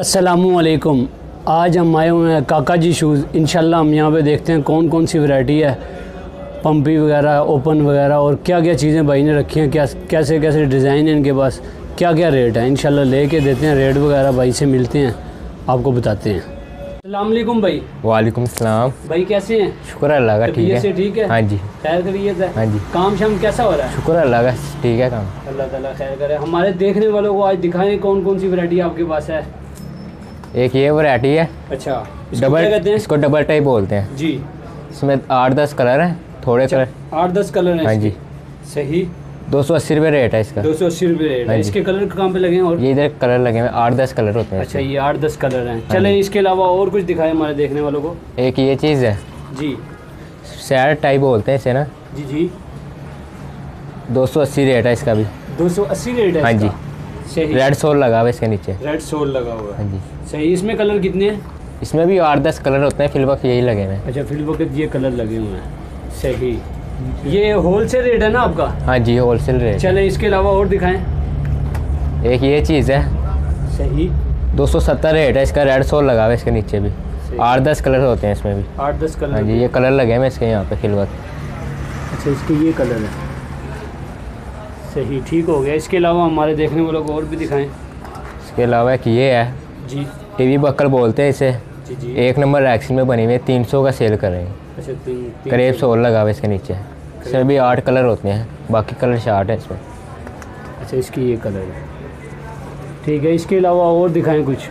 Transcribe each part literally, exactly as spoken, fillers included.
अस्सलामुअलैकुम। आज हम आए हुए हैं काका जी शूज़। इंशाल्लाह हम यहाँ पे देखते हैं कौन कौन सी वैरायटी है, पंपी वगैरह, ओपन वगैरह, और क्या क्या चीज़ें भाई ने रखी हैं, क्या कैसे कैसे डिज़ाइन है इनके पास, क्या क्या रेट है। इंशाल्लाह लेके देते हैं रेट वगैरह, भाई से मिलते हैं, आपको बताते हैं। अस्सलाम वालेकुम भाई। वालेकुम सलाम भाई, कैसे हैं? शुक्र अल्लाह का, ठीक है। ठीक है? हाँ जी, खैर खैरियत है? हाँ जी। काम शाम कैसा हो रहा है? शुक्र अल्लाह का, ठीक है काम। अल्लाह ताला खैर करे। हमारे देखने वालों को आज दिखाएं कौन कौन सी वैरायटी आपके पास है। एक ये वैरायटी है। अच्छा, डबल, कहते हैं? इसको डबल टाइप बोलते हैं जी। इसमें आठ दस कलर हैं, थोड़े अच्छा, कलर। आठ दस कलर हैं। हाँ जी। सही। दो सौ अस्सी रुपये रेट है इसका। दो सौ अस्सी रुपये रेट है। इसके कलर कहाँ पे लगे हैं? और ये इधर कलर लगे हैं, आठ दस कलर होते हैं। अच्छा, ये आठ दस कलर हैं। चले इसके अलावा और कुछ दिखाएं हमारे देखने वालों को। एक ये चीज़ है जी, सैड टाइप बोलते हैं इसे ना। जी जी। दो सौ अस्सी रेट है इसका भी। दो सौ अस्सी रेट है। हाँ जी। सही। रेड सोल लगा हुआ है इसके नीचे। रेड सोल लगा हुआ है। हाँ जी। सही। इसमें कलर कितने हैं? इसमें भी आठ दस कलर होते हैं, फिल वक्त यही लगे हुए हैं। अच्छा, फिल वक्त ये कलर लगे हुए हैं। सही। ये होलसेल रेट है ना आपका? हाँ जी, होलसेल रेट। चले इसके अलावा और दिखाएं। एक ये चीज़ है। सही। दो सौ सत्तर रेट है इसका, रेड सोल लगा हुआ है इसके नीचे भी। आठ दस कलर होते हैं इसमें भी। आठ दस कलर। हाँ जी, ये कलर लगे हैं इसके यहाँ पे फिल वक्त। अच्छा, इसके ये कलर है। सही, ठीक हो गया। इसके अलावा हमारे देखने वालों को और भी दिखाएं। इसके अलावा एक ये है जी। टीवी बक्कल बोलते हैं इसे। जी जी। एक नंबर रैक्सिन में बनी हुई है, तीन सौ का सेल कर रहे हैं। अच्छा, तीन, तीन करीब सोल लगा हुआ है इसके नीचे। इसमें भी आठ कलर होते हैं, बाकी कलर शार्ट है इसमें। अच्छा, इसकी ये कलर है। ठीक है। इसके अलावा और दिखाएं कुछ।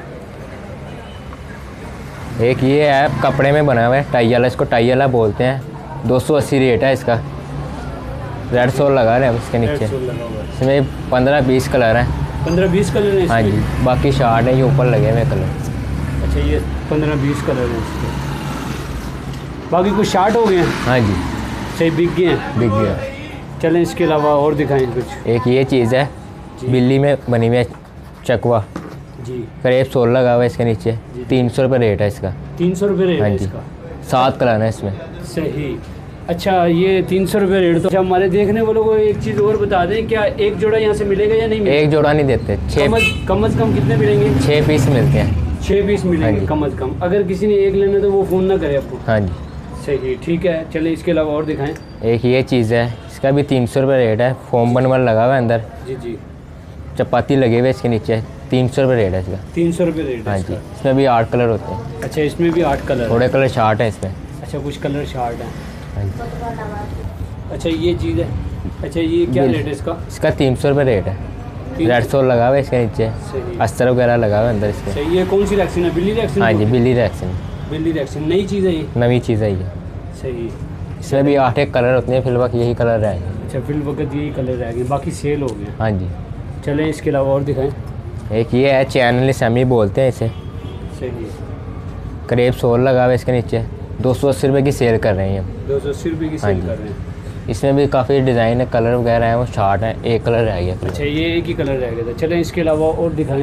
एक ये है कपड़े में बना हुआ है, टाई वाला, इसको टाई वाला बोलते हैं। दो सौ अस्सी रेट है इसका। रेड सोल लगा रहे हैं इसके नीचे। इसमें पंद्रह बीस कलर हैं। पंद्रह बीस कलर हैं? हाँ जी, बाकी शार्ट है, ये ऊपर लगे हुए कलर। अच्छा, ये पंद्रह बीस कलर हैं इसके। बाकी कुछ शार्ट हो गए हैं? हाँ जी, सही, बिक गए हैं। बिक गया। चलें इसके अलावा और दिखाएं कुछ। एक ये चीज़ है बिल्ली में बनी हुई है, चकवा। जी। करीब सोल लगा हुआ है इसके नीचे। तीन सौ रुपये रेट है इसका। तीन सौ रुपये रेट हाँ है जी। इसका। सात कलर है इसमें। सही। अच्छा, ये तीन सौ रुपये रेट। तो अच्छा, हमारे देखने वालों को एक चीज़ और बता दें, क्या एक जोड़ा यहाँ से मिलेगा या नहीं मिलेगा? एक जोड़ा नहीं देते, छः कम अज़ कम कितने मिलेंगे? छः पीस मिलते हैं। छः पीस मिलेंगे कम अज़ कम। अगर किसी ने एक लेना तो वो फ़ोन ना करे आपको। हाँ जी। सही, ठीक है। चले इसके अलावा और दिखाएं। एक ये चीज़ है, इसका भी तीन सौ रुपये रेट है। फोम बनवर लगा हुआ है अंदर। जी जी। चपाती लगे हुए इसके नीचे। तीन सौ रुपये रेट है इसका। तीन सौ रुपये रेट है। हाँ जी। इसमें भी आठ कलर होते हैं। अच्छा, इसमें भी आठ कलर। थोड़े कलर शार्ट है इसमें। अच्छा, कुछ कलर शार्ट हैं। हाँ जी। अच्छा, ये चीज़ है। अच्छा, ये क्या रेट है इसका? इसका तीन सौ रुपये रेट है। रेड सोल लगा हुआ है इसके नीचे। सही। अस्तर वगैरह लगा हुआ है अंदर इसके। सही। ये कौन सी रैक्सिन है? बिल्ली रैक्सिन? हाँ जी, बिल्ली रैक्सिन। बिल्ली रैक्सिन नई चीज़ है ये? नवी चीज़ है ये। सही। इसमें भी आठ एक कलर होते हैं, फिल वक्त यही कलर रहेंगे। अच्छा, फिल वक्त यही कलर रह गए, बाकी सेल हो गए। हाँ जी। चलें इसके अलावा और दिखाएं। एक ये है चैनल सेमी बोलते हैं इसे। सही। करीब सोल लगा हुआ है इसके नीचे। दो सौ अस्सी रुपये की सेल कर रहे हैं हम। दो सौ अस्सी रुपये की हाँ सेल जी। कर रहे हैं। इसमें भी काफ़ी डिज़ाइन है, कलर वगैरह है, वो शार्ट है। एक कलर रह गया। अच्छा, ये एक ही कलर रह गया था। चलें इसके अलावा और दिखाएं।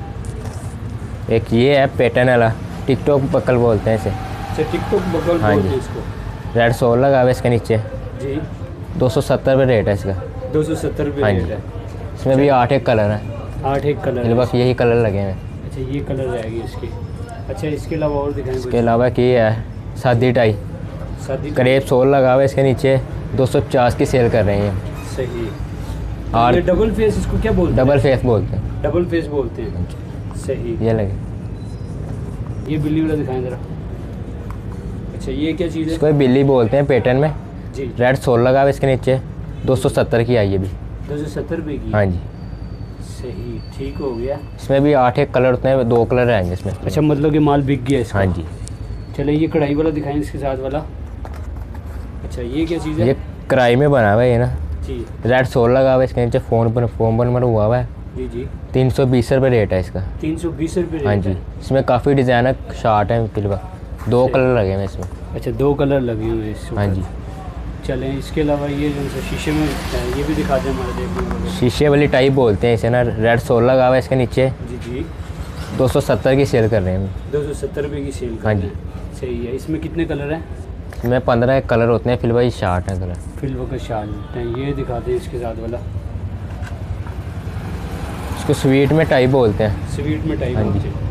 एक ये है पैटर्न वाला, टिकटॉक बकल बोलते हैं इसे। अच्छा, टिकटॉक बकल हाँ बोलते जी। हैं इसको। रेड सोल लगा हुआ है इसके नीचे। जी। दो सौ सत्तर रुपये रेट है इसका। दो सौ सत्तर रुपये हाँ रेट जी। है। इसमें भी आठ एक कलर है। आठ एक कलर है। बस यही कलर लगे हैं। अच्छा, ये कलर रहेगी इसकी। अच्छा, इसके अलावा और दिखाएं। इसके अलावा कि ये है सादी टाई। शादी करीब सोल लगा हुआ है इसके नीचे। दो सौ पचास की सेल कर रहे हैं। सही। और ये डबल फेस इसको क्या बोलते हैं? डबल फेस बोलते हैं। डबल फेस बोलते हैं। सही। ये लगे। ये बिल्ली वाला दिखाएं ज़रा। अच्छा, ये क्या चीज़ है? इसको बिल्ली बोलते हैं पैटर्न में। जी। रेड सोल लगा हुआ है इसके नीचे। दो सौ सत्तर की आई है भी। दो सौ सत्तर रुपये की? हाँ जी। सही, ठीक हो गया। इसमें भी आठ एक कलर होते हैं, दो कलर रहेंगे इसमें। अच्छा, मतलब कि माल बिक गया इसका? हाँ जी। चले ये कढ़ाई वाला दिखाएं इसके साथ वाला। अच्छा, ये क्या चीज़ है? ये कढ़ाई में बना हुआ है ये ना। जी। रेड सोल लगा हुआ है इसके नीचे। फोन पर फोन बनवर हुआ हुआ है। जी जी। तीन सौ बीस रुपये रेट है इसका। तीन सौ बीस रुपये? हाँ जी। इसमें काफ़ी डिज़ाइन है, शार्ट है फिलवा। दो कलर लगे हैं इसमें। अच्छा, दो कलर लगे हुए हैं इसमें। हाँ जी। चलें इसके अलावा ये जो सा शीशे में है, ये भी दिखा दें हमारे देखने को। शीशे वाली टाइप बोलते हैं इसे ना। रेड सोल लगा हुआ है इसके नीचे। जी जी। दो सौ सत्तर की सेल कर रहे हैं। दो सौ सत्तर रुपये की सेल कर हाँ रहे जी। हैं। सही है। इसमें कितने कलर हैं? इसमें पंद्रह कलर होते हैं, फिलवा ये शार्ट है कलर। फिल वक्त शार्ट हैं। ये दिखा दें इसके साथ वाला। इसको स्वीट में टाइप बोलते हैं। स्वीट में टाइप हाँ जी। होती है।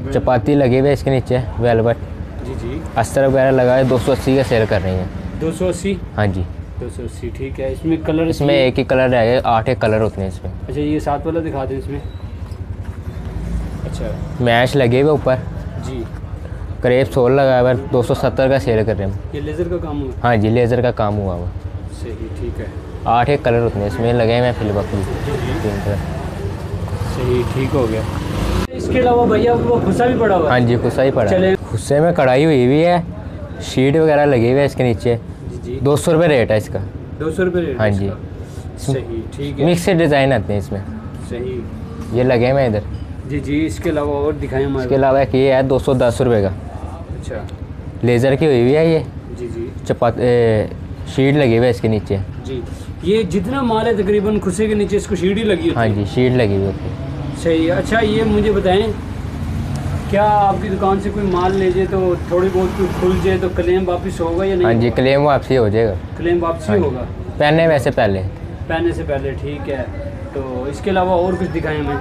चपाती लगे हुए इसके नीचे वेलवेट। जी जी। अस्तर वगैरह लगा है, दो सौ अस्सी का सेल कर रही हैं। दो सौ अस्सी। हाँ जी, दो सौ अस्सी ठीक है। इसमें कलर इसमें एक ही कलर रह गया, आठ एक कलर होते हैं इसमें। अच्छा ये सात वाला दिखा दें इसमें। अच्छा मैश लगे हुए ऊपर जी। करेब सोल लगा हुआ है, दो सौ सत्तर का सेल कर रहे हैं। ये लेज़र का काम हुआ? हाँ जी, लेज़र का काम हुआ हुआ। सही ठीक है। आठ एक कलर होते हैं इसमें लगे हुए हैं फिल बकली तीन कलर। सही ठीक हो गया। इसके अलावा भैया वो खुस्सा भी पड़ा हुआ है? हाँ जी, खुस्सा ही पड़ा चले। है। खुस्से में कढ़ाई हुई हुई है, शीट वगैरह लगी हुई है इसके नीचे। जी जी। दो सौ रुपये रेट है इसका। दो सौ रुपये रेट? हाँ जी। सही ठीक है। मिक्स से डिज़ाइन आते हैं इसमें। सही। ये लगे हुए हैं इधर। जी जी। इसके अलावा और दिखाएं हमारे। इसके अलावा एक ये है दो सौ दस रुपये का। अच्छा। लेज़र की हुई हुई है ये। जी जी। चपात शीट लगी हुई है इसके नीचे। जी। ये जितना माल है तकरीबन खुस्से के नीचे इसको शीट ही लगी होती है? हाँ जी, शीट लगी हुई होती है। सही। अच्छा ये मुझे बताएं, क्या आपकी दुकान से कोई माल ले जाए तो थोड़ी बहुत कोई खुल जाए तो क्लेम वापस होगा या नहीं? हाँ जी, क्लेम वापसी हो जाएगा। क्लेम वापसी हाँ होगा पहनने वैसे पहले पहनने से पहले? ठीक है। तो इसके अलावा और कुछ दिखाएं हमें।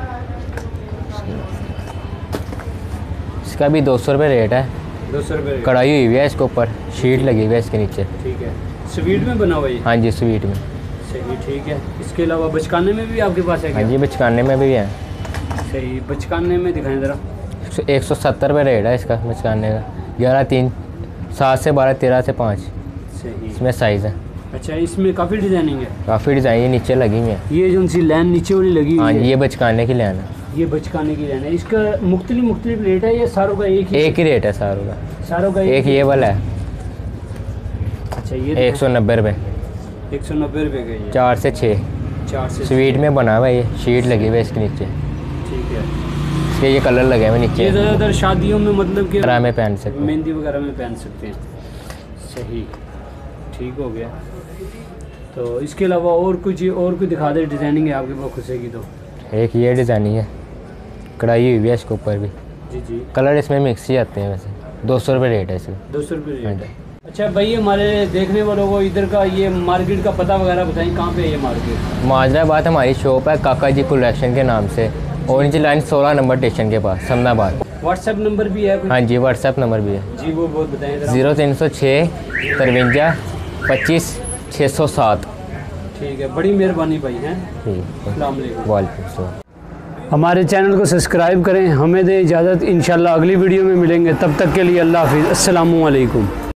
इसका भी दो सौ रुपये रेट है। दो सौ रुपये कढ़ाई हुई हुई है इसके ऊपर, शीट लगी हुई है इसके नीचे। ठीक है। स्वीट में बना हुआ है? हाँ जी, स्वीट में। सही ठीक है। इसके अलावा बचकाने में भी आपके पास है क्या? हाँ जी, बचकाने में भी है। सही। बचकाने में दिखाएं ज़रा। एक सौ सत्तर रुपये रेट है इसका बचकाने का। ग्यारह तीन सात से बारह तेरह से पाँच सही। इसमें साइज़ है। अच्छा इसमें काफ़ी डिज़ाइनिंग है? काफ़ी डिज़ाइन ये नीचे लगी हुई है। ये जो सी लाइन नीचे वाली लगी हाँ हुई जी, है, ये बचकाने की लाइन है। ये बचकाने की लाइन है। इसका मुख्तलिफ मुख्तलिफ रेट है या सारों का एक ही? एक ही रेट है सारों का। सारों का एक ये वाला है अच्छा ये एक सौ नब्बे रुपये। एक सौ नब्बे रुपये का ये? चार से छः चार से स्वीट में बना हुआ है। ये शीट लगी हुई है इसके नीचे। ठीक है। इसके ये कलर लगे हुए ये नीचे। ज़्यादातर शादियों में मतलब कि में पहन सकते हैं। मेहंदी वगैरह में पहन सकते हैं। सही ठीक हो गया। तो इसके अलावा और कुछ और कुछ दिखा दे डिज़ाइनिंग है आपके पास खुस्से की? तो एक ये डिज़ाइनिंग है, कढ़ाई हुई है इसके ऊपर भी। जी जी। कलर इसमें मिक्स ही आते हैं वैसे। दो सौ रुपये रेट है इसका। दो सौ रुपये हाँ रेट जी। है। अच्छा भाई हमारे देखने वालों को इधर का ये मार्केट का पता वगैरह बताएं, कहाँ पे है ये मार्केट? माजराबाद हमारी शॉप है काका जी कलेक्शन के नाम से, ऑरेंज लाइन सोलह नंबर स्टेशन के पास समनाबाद। व्हाट्सएप नंबर भी है? हाँ जी, व्हाट्सएप नंबर भी है। जी वो बहुत बताएं ज़रा। ज़ीरो तीन सौ छः तिरवंजा पच्चीस छः सौ सात। ठीक है, बड़ी मेहरबानी भाई हैं। ठीक है, अस्सलाम वालेकुम। वालेकुम सलाम। हमारे चैनल को सब्सक्राइब करें। हमें दें इजाज़त, इंशाल्लाह अगली वीडियो में मिलेंगे। तब तक के लिए अल्लाह हाफिज़। अस्सलामु अलैकुम।